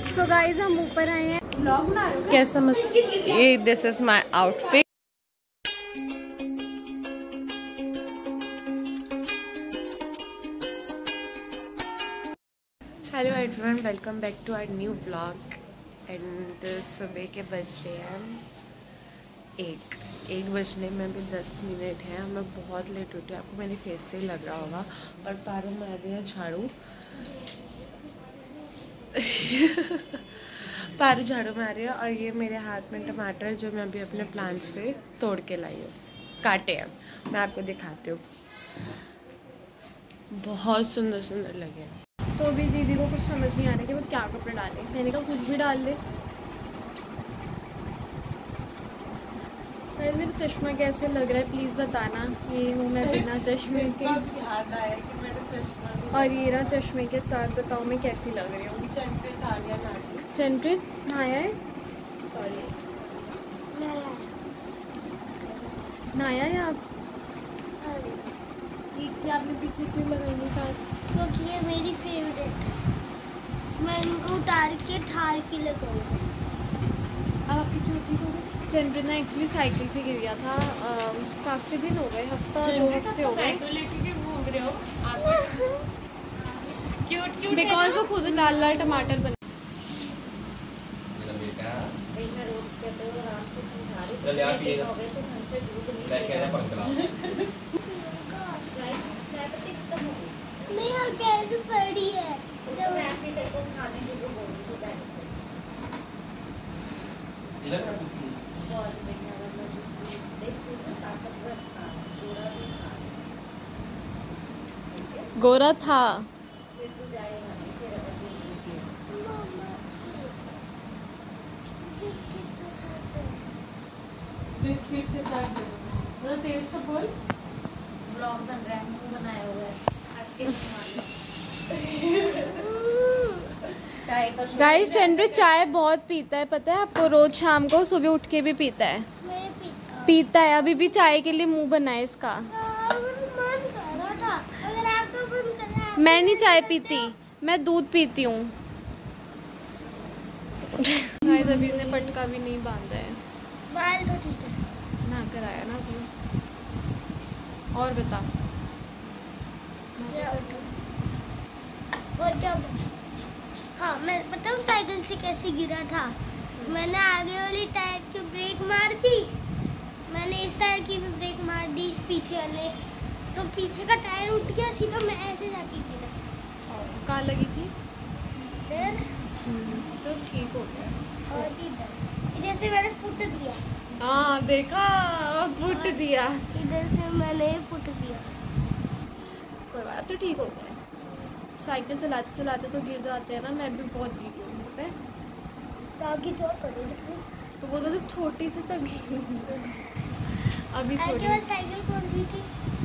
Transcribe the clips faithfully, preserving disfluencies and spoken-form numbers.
So guys हम ऊपर आए हैं, व्लॉग बना रहे हो कैसा मत ये this is my outfit. Hello everyone, welcome back to our new blog. And सुबह के बज रहे हैं एक एक बजने में भी दस मिनट है। मैं बहुत लेट उठी, आपको मेरे फेस से ही लग रहा होगा। और पारू मार रही है झाड़ू पारू झाड़ू मार रही है। और ये मेरे हाथ में टमाटर जो मैं अभी अपने प्लांट से तोड़ के लाई हूँ, काटे हैं। मैं आपको दिखाती हूँ, बहुत सुंदर सुंदर लगे हैं। तो अभी दीदी को कुछ समझ नहीं आ रहा कि वो क्या कपड़े डालें। मैंने कहा कुछ भी डाल दे। मेरा तो चश्मा कैसे लग रहा है प्लीज़ बताना। ये हूँ मैं बिना चश्मे के, याद आया कि मेरा चश्मा। और ये रहा चश्मे के साथ। बताओ मैं कैसी लग रही हूँ। चनप्रीत आ गया नाटी। चनप्रीत नहाया है? सॉरी, नहाया है आप? ये आपने पीछे क्यों लगाई नहीं कार? क्योंकि ये मेरी फेवरेट है, मैं इनको उतार के ठार के लगाऊंगी। अब आपकी चोटी हो गई। चनप्रीत ना एक्चुअली साइकिल से गिर गया था। काफ़ी दिन हो गए, हफ्ता दो हफ्ते हो गए। बिकॉज वो खुद लाल लाल टमाटर बने। नहीं और कैसे पड़ी है तो मैं ऐसे तेरे खाने के लिए बोल रही हूँ। इधर का कुछ बहुत बढ़िया मतलब देखो तो ताकतवर था, गोरा भी था। गोरा था। फिर तू जाएगा नहीं, फिर अगर मामा बिस्किट के साथ बिस्किट के साथ मतलब तेज से बोल। ब्लॉग बन रहा है, मुंह बनाया हुआ है। गाइस चनप्रीत चाय बहुत पीता है, पता है आपको? रोज शाम को, सुबह उठ के भी पीता है। मैं पीता पीता है। अभी भी चाय के लिए मुंह बना है इसका। मन कर रहा था, अगर आप तो बंद कर रहे हैं। मैं नहीं चाय पीती, मैं दूध पीती हूँ। गाइस अभी इसने पटका भी नहीं बांधा है। बाल तो ठीक है, नहा कर आया ना अभी। और बता। और क्या? हाँ मैं बताऊँ साइकिल से कैसे गिरा था। मैंने आगे वाली टायर की ब्रेक मार दी, मैंने इस टायर की भी ब्रेक मार दी पीछे वाले, तो पीछे का टायर उठ गया सीधा, मैं ऐसे जाके गिरा। कहाँ लगी थी? फिर तो ठीक हो गया। और इधर इधर से मैंने पुट दिया। हाँ देखा, फुट दिया। इधर से मैंने पुट दिया। कोई बात, तो ठीक हो गया। साइकिल चलाते चलाते तो गिर जाते हैं ना। मैं भी बहुत गिरी हूँ पे। ताकि चोट पड़ी थी तो वो तो जब छोटी थी तब गिरी। अभी आपके थोड़ी। पास साइकिल कौन सी थी?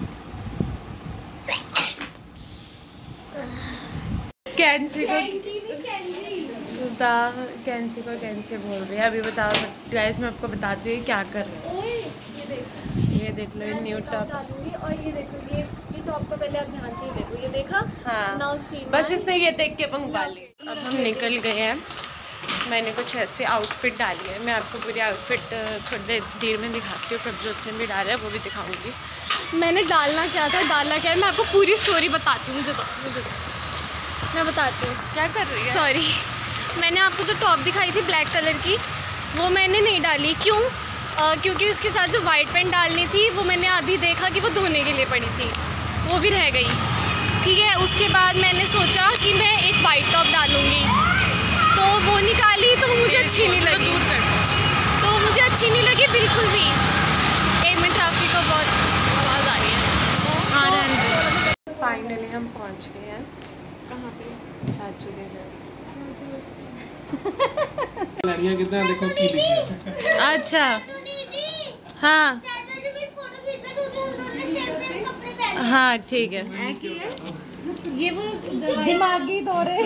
कैंची को बता, कैंची को कैंची बोल रही है। अभी बताओ गाइस, मैं आपको बताती हूँ क्या कर रहे हैं। ये देख, ये देख लो, ये न्यू टॉप। डालूंगी। और ये देखो, ये ये टॉप का पहले आप ध्यान से ही देखो। ये देखा? हाँ, नाउ सी बस इसने ये देख के मंगवा ली। अब हम निकल गए हैं। मैंने कुछ ऐसे आउटफिट डाली है। मैं आपको पूरी आउटफिट थोड़ी देर देर में दिखाती हूँ। प्रभजोत ने भी डाला है, वो भी दिखाऊंगी। मैंने डालना क्या था, डालना क्या है, मैं आपको पूरी स्टोरी बताती हूँ। मुझे तो मुझे तो मैं बताती हूँ क्या कर रही है। सॉरी, मैंने आपको जो टॉप दिखाई थी ब्लैक कलर की, वो मैंने नहीं डाली। क्यों? आ, क्योंकि उसके साथ जो वाइट पैंट डालनी थी वो मैंने अभी देखा कि वो धोने के लिए पड़ी थी, वो भी रह गई। ठीक है, उसके बाद मैंने सोचा कि मैं एक वाइट टॉप डालूँगी, तो वो निकाली तो मुझे अच्छी नहीं लगी। तो मुझे अच्छी नहीं लगी बिल्कुल भी। एक मिनट, ट्रैफिक को बहुत आवाज़ आ रही है। हाँ, फाइनली हम पहुँच गए हैं। कहाँ पे? चाचू के घर। लड़ियाँ कितना देखो की लिखा। अच्छा हाँ हाँ ठीक है। ये वो दिमागी दौरे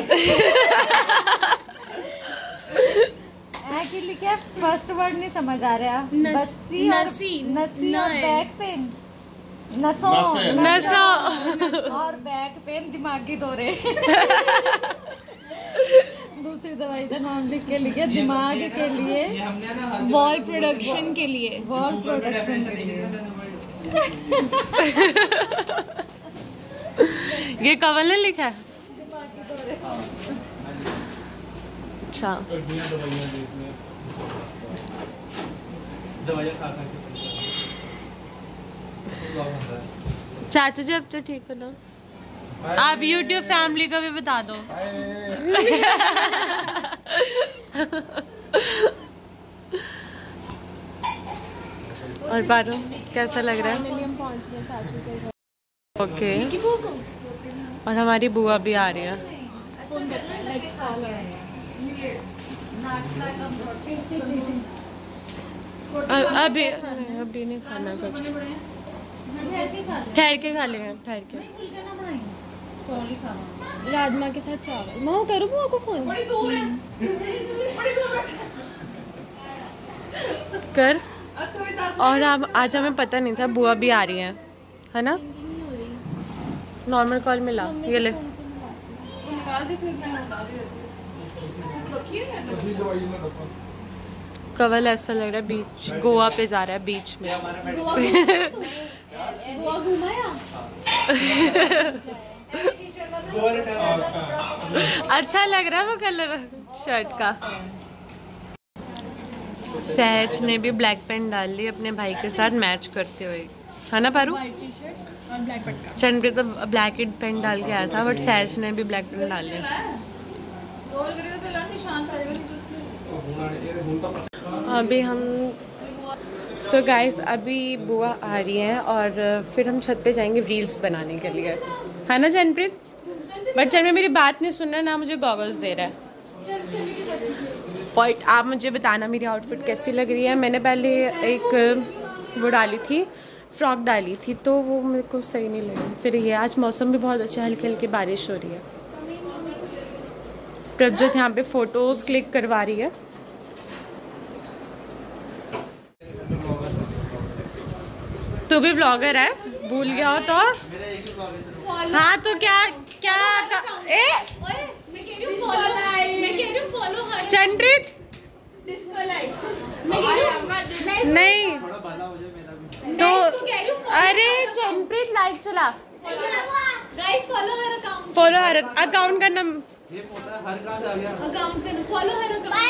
लिखे, फर्स्ट वर्ड नहीं समझ आ रहा। नसी नसी नसी और बैक पेन, नसों नसों और बैक पेन, दिमागी दौरे। दूसरी दवाई का नाम लिख के लिखे दिमाग के लिए, वॉल प्रोडक्शन के लिए, वॉल प्रोडक्शन के लिए। ये कवल ने लिखा है। अच्छा चाचू जी अब तो ठीक है ना? आप यूट्यूब फैमिली को भी बता दो। और बारो कैसा लग रहा है? हम पहुंच गए चाचू के घर। ओके और हमारी बुआ भी आ रही है। अभी अभी नहीं खाना कुछ, ठहर के खा लेंगे, ठहर के। राजमा के साथ चावल। मैं वो करूँ बुआ को फोन? बड़ी दूर है, बड़ी दूर कर। और अब आज हमें पता नहीं था बुआ भी आ रही है, है ना? नॉर्मल कॉल मिला, ये ले। कवल ऐसा लग रहा है बीच, गोवा पे जा रहा है बीच में। बुआ घुमाया। अच्छा लग रहा है वो कलर शर्ट का। सहज ने भी ब्लैक पेंट डाल ली अपने भाई के साथ मैच करते हुए, है ना पारू? चंद्र तो ब्लैक पेंट डाल के आया था, बट सहज ने भी ब्लैक पेंट डाल लिया। अभी हम सो so गाइस अभी बुआ आ रही हैं और फिर हम छत पे जाएंगे रील्स बनाने के लिए, है ना जनप्रीत? बट चंद्र मेरी बात नहीं सुन रहा ना, मुझे गॉगल्स दे रहा है। पॉइंट आप मुझे बताना मेरी आउटफिट कैसी लग रही है। मैंने पहले एक वो डाली थी, फ्रॉक डाली थी, तो वो मेरे को सही नहीं लगी। फिर ये आज मौसम भी बहुत अच्छा, हल्की हल्की बारिश हो रही है। प्रभजोत यहाँ पे फोटोज क्लिक करवा रही है। तू भी ब्लॉगर है, भूल गया हो तो? हाँ तो क्या क्या ए चंद्रित नहीं तो अरे चंद्रित लाइक चला। फॉलो हर अकाउंट का नंबर, अकाउंट का फॉलो हर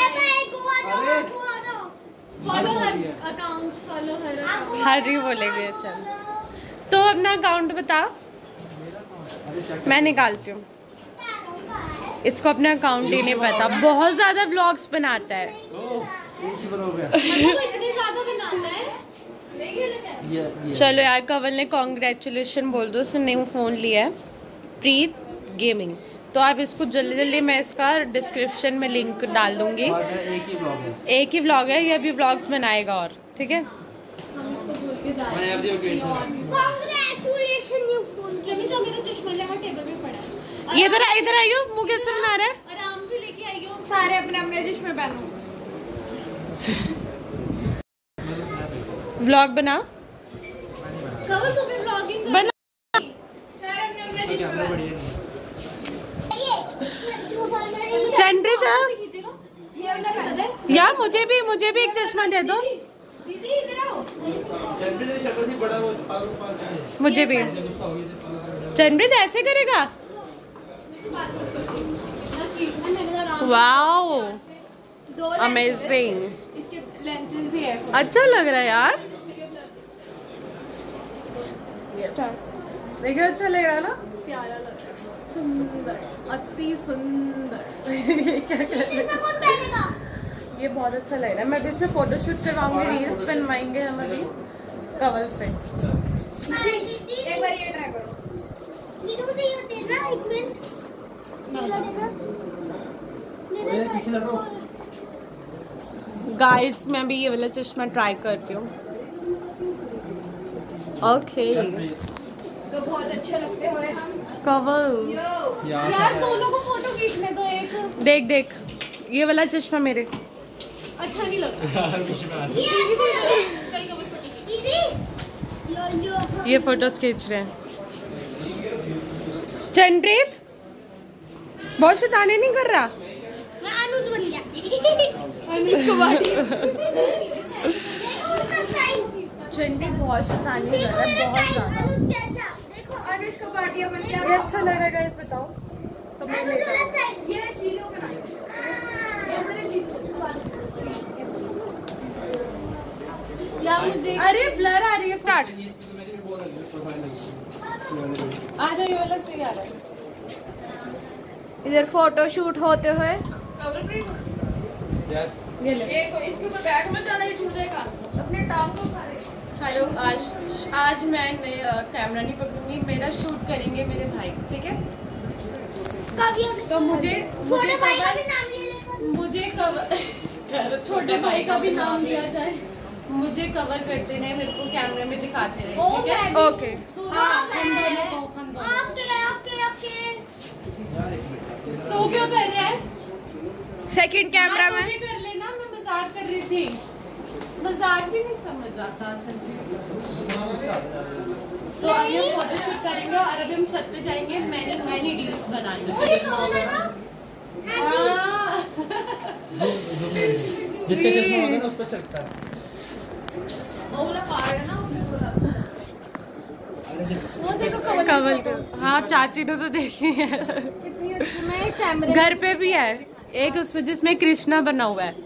फॉलो हर अकाउंट फॉलो हर हर ही बोलेंगे। चल तो अपना अकाउंट बता, मैं निकालती हूँ। इसको अपना अकाउंट ही नहीं पता, बहुत ज्यादा व्लॉग्स बनाता है। चलो यार कवल ने कॉन्ग्रेचुलेशन बोल दो, उसने न्यू फोन लिया है प्रीत गेमिंग। तो आप इसको जल्दी जल्दी, मैं इसका डिस्क्रिप्शन में लिंक डाल दूंगी। एक ही व्लॉग है, एक ही व्लॉग है, ये अभी व्लॉग्स बनाएगा और ठीक है। इधर इधर आइयो, मुँह कैसे बना रहा है? आराम से लेके आइयो, सारे अपने अपने चश्मे पहनो। व्लॉग बना कवल तू भी व्लॉगिंग कर। बना सारे अपने अपने चश्मे पहनो। चंद्रित या मुझे भी मुझे भी एक चश्मा दे दो। दीदी इधर आओ। मुझे भी। चंद्रित ऐसे करेगा? वाओ अमेजिंग, इसके लेंसेज भी है। अच्छा लग रहा है यार, देखिए अच्छा लग रहा है ना? प्यारा लग रहा है, सुंदर, अति सुंदर। ये क्या कर रहे हैं? ये बहुत अच्छा लग रहा है। मैं भी इसमें फोटो शूट करवाऊंगी, रील्स बनवाएंगे हम अभी कवल से। एक बार ये ट्राई करो। दीदी मुझे ये देना एक मिनट। गाइस मैं भी ये वाला चश्मा ट्राई करती हूँ। ओके तो बहुत अच्छे लगते हुए हम कवल। यार दोनों को फोटो खींचने दो एक। देख देख ये वाला चश्मा मेरे अच्छा नहीं लग रहा। दीदी यो यो ये फोटोज खींच रहे हैं। चंद्रित बहुत शैतानी नहीं कर रहा। मैं कबाड़ी। चंडी बहुत शैतानी कर रहा है, बहुत ज्यादा। ये अच्छा लग रहा है गाइस, बताओ तो मैं लेकर आऊं। या मुझे अरे ब्लर आ रही है फ्लैट। आ जाओ, ये वाला सही आ रहा है। इधर फोटो शूट होते हुए ये ले। इसके ऊपर बैठ मत जाना, ये टूट जाएगा। अपने टांग को खा रहे। हेलो, आज आज मैं कैमरा नहीं पकड़ूंगी, मेरा शूट करेंगे मेरे भाई, ठीक है? तो मुझे मुझे कवर मुझे कवर छोटे भाई का भी नाम लिया जाए। मुझे कवर करते रहे, मेरे को कैमरे में दिखाते रहे, ठीक है? ओके। तो क्यों कर रहा है? सेकंड कैमरा में कर लेना, मैं मजाक कर रही थी। मजाक भी नहीं समझ आता। अच्छा जी, तो अब हम फोटोशूट करेंगे और अभी हम छत पे जाएंगे। मैंने मैंने रील्स बनाएंगे। जिसका चश्मा होगा ना उस पर चलता है। वो देखो कवर कवल का। हाँ, चाची ने तो देखी है। मैं कैमरे घर पे भी है एक उसमें जिसमें कृष्णा बना हुआ है।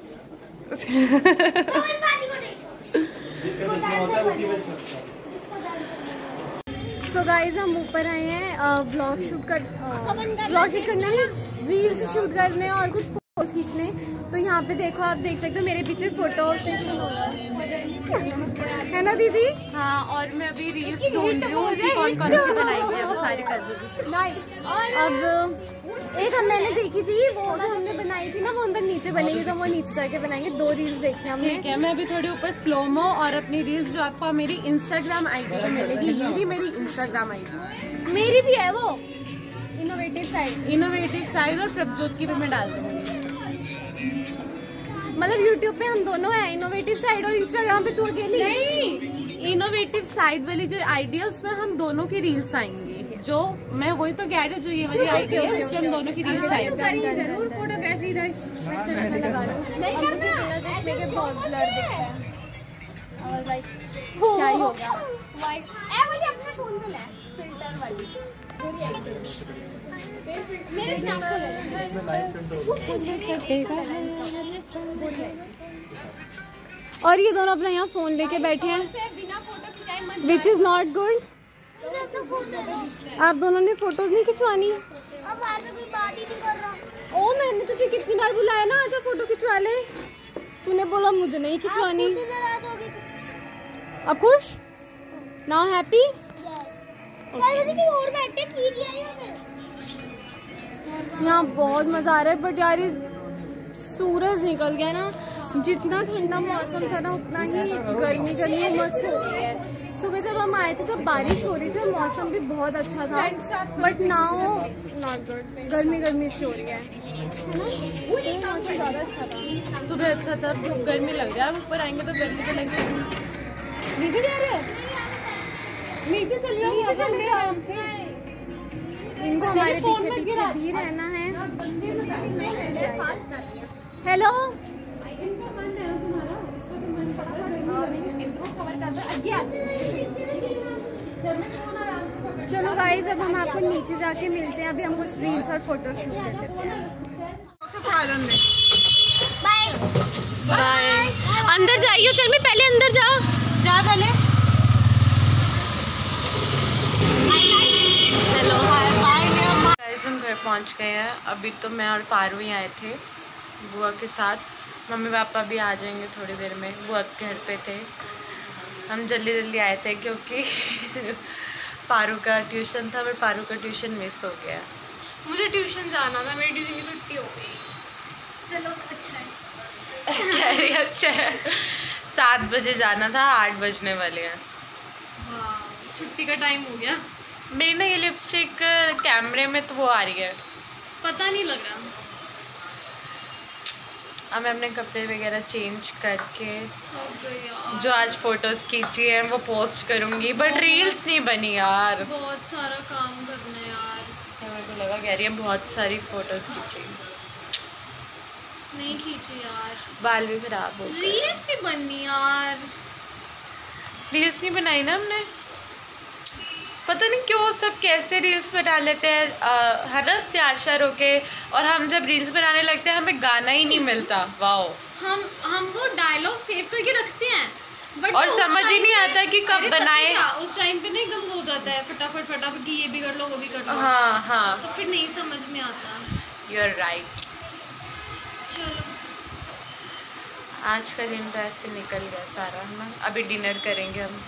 सो गाइस हम ऊपर आए हैं ब्लॉग शूट कर ब्लॉग शूट करना है, रील्स शूट करने और कुछ फोटोज खींचने। तो यहाँ पे देखो, आप देख सकते हो मेरे पीछे फोटो सेक्शन हो रहा है, है ना दीदी? हाँ, और मैं अभी रील्स ढूंढ रही हूँ कि कौन कौन सी बनाएंगे हम सारे कजिन्स। अब एक हम मैंने देखी थी, वो जो हमने बनाई थी ना, वो अंदर नीचे बनेगी, तो वो नीचे जाके बनाएंगे। दो रील्स देखी हमने। ठीक है, मैं अभी थोड़ी ऊपर स्लोमो और अपनी रील्स जो आपको मेरी इंस्टाग्राम आईडी पे मिलेगी, ये भी मेरी इंस्टाग्राम आईडी। मेरी भी है वो, इनोवेटिव साइड। इनोवेटिव साइड और प्रभजोत की भी मैं डाल दूंगी। मतलब यूट्यूब पे हम दोनों हैं, इनोवेटिव साइड, और इंस्टाग्राम पे तू अकेली। नहीं, इनोवेटिव साइड वाली जो आईडी है उसमें हम दोनों की रील्स आएंगी। जो मैं वही तो कह रही हूँ, जो ये वाली आईडी है उसमें हम दोनों की रील्स आएंगी। जरूर फोटोग्राफी इधर चश्मा लगा लो। नहीं करना, चश्मे के बहुत ब्लर दिखता है। और लाइक क्या ही हो गया। वाइट ए वाली अपने फोन पे ले, फिल्टर वाली थोड़ी आई। मेरे स्नैप को ले। और ये दोनों अपना यहाँ फोन लेके बैठे हैं, विच इज नॉट गुड। आप दोनों ने फोटोज नहीं खिंचवानी? अब आज कोई बात ही नहीं कर रहा। ओ, मैंने तुझे कितनी बार बुलाया ना, आजा फोटो खिंचवा ले। तूने बोला मुझे नहीं खिंचवानी। आप नाराज हो गई। अब खुश? Now happy? कहीं और बैठे की लिया यहाँ पे। यहाँ बहुत मजा आ रहा है, बट यार ये सूरज निकल गया ना। जितना ठंडा मौसम था ना, उतना ही गर्मी गर्मी मस्त हो गई है। सुबह जब हम आए थे तो बारिश हो रही थी और मौसम भी बहुत अच्छा था, बट नाउ नॉट गुड, गर्मी गर्मी सी हो रही है। ज़्यादा अच्छा था, सुबह अच्छा था, गर्मी लग रहा है। ऊपर आएंगे तो गर्मी तो लगेगी। नीचे जा रहे हैं, नीचे चलिए, नीचे चलिए आराम से। इनको हमारे पीछे पीछे भी रहना है। हेलो, चलो गाइस, अब हम आपको नीचे जाके मिलते हैं। अभी हम कुछ रील्स और फोटो शूट कर लेते हैं। Bye bye. अंदर जाइए, चल मैं पहले अंदर जा जा पहले। Hello, hi bye. गाइस हम घर पहुंच गए हैं। अभी तो मैं और पारू ही आए थे बुआ के साथ। मम्मी पापा भी आ जाएंगे थोड़ी देर में। बुआ के घर पे थे, हम जल्दी जल्दी आए थे क्योंकि पारू का ट्यूशन था, पर पारू का ट्यूशन मिस हो गया। मुझे ट्यूशन जाना था, मेरी ट्यूशन की छुट्टी हो गई। चलो अच्छा है। कह रही अच्छा है। सात बजे जाना था, आठ बजने वाले हैं। छुट्टी का टाइम हो गया। मेरी ना ये लिपस्टिक कैमरे में तो वो आ रही है, पता नहीं लग रहा। अब मैं अपने कपड़े वगैरह चेंज करके जो आज फोटोज़ खींची हैं वो पोस्ट करूँगी, बट रील्स नहीं बनी यार। बहुत सारा काम करना है यार। तो मेरे को लगा कह रही है बहुत सारी फ़ोटोज़ खींची। नहीं खींची यार, बाल भी खराब हो गए। रील्स नहीं बननी यार। रील्स नहीं बनाई ना हमने, पता नहीं क्यों सब कैसे रील्स बना लेते हैं, है ना, तैयार श्यार होके, और हम जब रील्स बनाने लगते हैं हमें गाना ही नहीं मिलता। वाओ, हम हम वो डायलॉग सेव करके रखते हैं, बट और समझ ही नहीं आता कि कब बनाए। उस टाइम पे ना एकदम हो जाता है फटाफट फटाफट कि ये भी कर लो वो भी कर लो। हाँ हाँ, तो फिर नहीं समझ में आता। You are right. चलो, आज का दिन तो ऐसे निकल गया सारा, है ना। अभी डिनर करेंगे हम।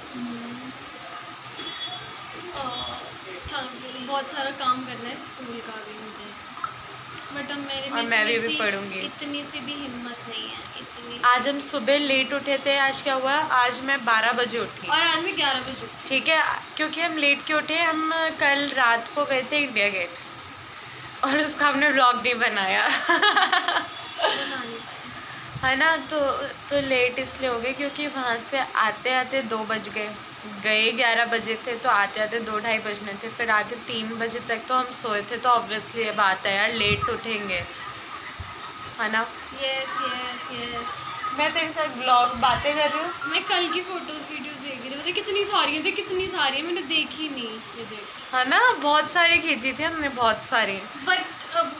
बहुत सारा काम करना है स्कूल का भी मुझे, बट अब मेरे में और मैं भी, इतनी भी सी- पढ़ूंगी। इतनी सी भी हिम्मत नहीं है, इतनी आज हम सुबह लेट उठे थे। आज क्या हुआ, आज मैं बारह बजे उठी। और आज मैं ग्यारह बजे उठी। ठीक है, क्योंकि हम लेट क्यों उठे, हम कल रात को गए थे इंडिया गेट, और उसका हमने व्लॉग नहीं बनाया। बना नहीं पाई। है ना, तो तो लेट इसलिए हो गए क्योंकि वहाँ से आते आते दो बज गए, गए ग्यारह बजे थे, तो आते आते दो ढाई बजने थे, फिर आके तीन बजे तक तो हम सोए थे। तो ऑब्वियसली ये बात है यार, लेट उठेंगे, है ना। Yes yes yes. मैं तेरे साथ ब्लॉग बातें कर रही हूँ। मैं कल की फोटोज वीडियोस देख रही थी, मतलब कितनी सारी थी, कितनी सारी है, मैंने देखी नहीं। ये देख, है ना, बहुत सारी खींची थी हमने, बहुत सारी। बट अब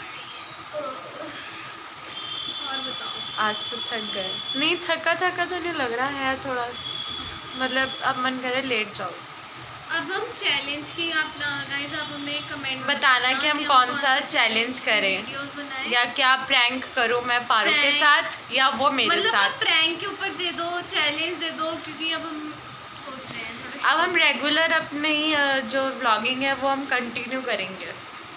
और बताओ। आज से थक गए। नहीं, थका थका तो नहीं लग रहा है थोड़ा, मतलब अब मन करे लेट जाओ। अब हम चैलेंज की, आप ना गाइस आप हमें कमेंट बताना कि हम कौन सा चैलेंज करें, वीडियोस बनाएं, या क्या प्रैंक करूँ मैं पारू के Prank? साथ, या वो मेरे मतलब साथ। प्रैंक के ऊपर दे दो, चैलेंज दे दो, क्योंकि अब हम सोच रहे हैं थोड़ा। अब हम रेगुलर अपनी अ, जो व्लॉगिंग है वो हम कंटिन्यू करेंगे।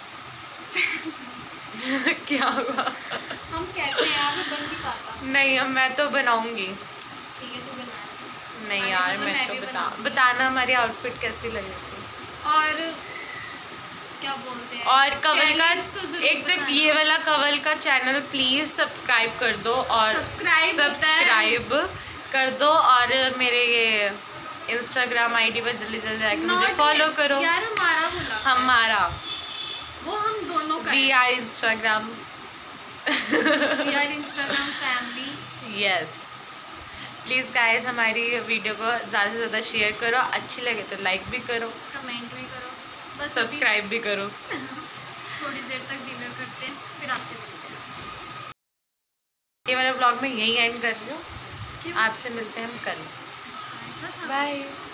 क्या हुआ? हम कहते हैं यार, मैं बन नहीं पाता। नहीं, अब मैं तो बनाऊंगी। ठीक है, तो बना। नहीं आगे यार, मतलब मैं मैं तो भी बता बनाऊंगी। बताना हमारी आउटफिट कैसी लगी थी। और क्या बोलते हैं, और कवल का, Challenge तो जरूर एक तो बताना। ये वाला कवल का चैनल प्लीज़ सब्सक्राइब कर दो, और Subscribe होता है। सब्सक्राइब कर दो, और मेरे ये इंस्टाग्राम आईडी पर जल्दी जल्दी जाके मुझे Not फॉलो me। करो। यार हमारा बोला, हमारा वो हम दोनों का वी आर इंस्टाग्राम। यार Instagram family. Yes, please guys हमारी वीडियो को ज़्यादा से ज़्यादा शेयर करो, अच्छी लगे तो लाइक भी करो, कमेंट भी करो, बस सब्सक्राइब भी करो। अभी थोड़ी देर तक डिनर करते हैं, फिर आपसे मिलते हैं। ये वाला ब्लॉग मैं यहीं एंड कर रही हूँ। क्यों? आपसे मिलते हैं हम कल। अच्छा, ऐसा था। बाय।